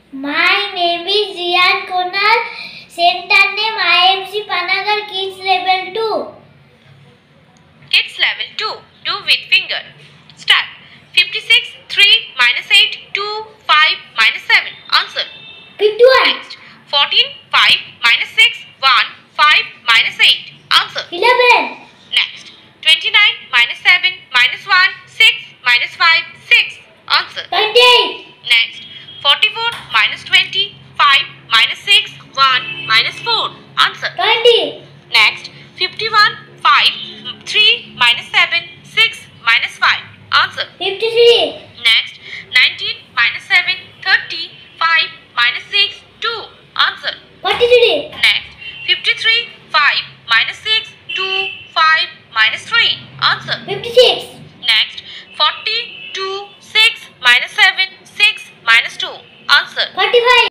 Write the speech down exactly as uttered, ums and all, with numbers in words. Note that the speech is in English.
My name is Riyan Konar. Center name I M C Panagar Kids Level two. Kids level two. Do with finger. Start. fifty-six, three minus eight, two, five minus seven. Answer. fifty-one. Next. fourteen, five minus six, one, five minus eight. Answer. eleven. Next. twenty-nine minus seven minus one, six minus five, six. Answer. twenty-eight. Next. forty-four minus twenty, five minus six, one minus four. Answer. twenty. Next. fifty-one, five, three minus seven, six minus five. Answer. fifty-three. Next. nineteen minus seven, thirty, five minus six, two. Answer. forty-three. Next. fifty-three, five minus six, two, five minus three. Answer. fifty-six. Next. forty, two, six minus seven, six minus two. Answer. forty-five.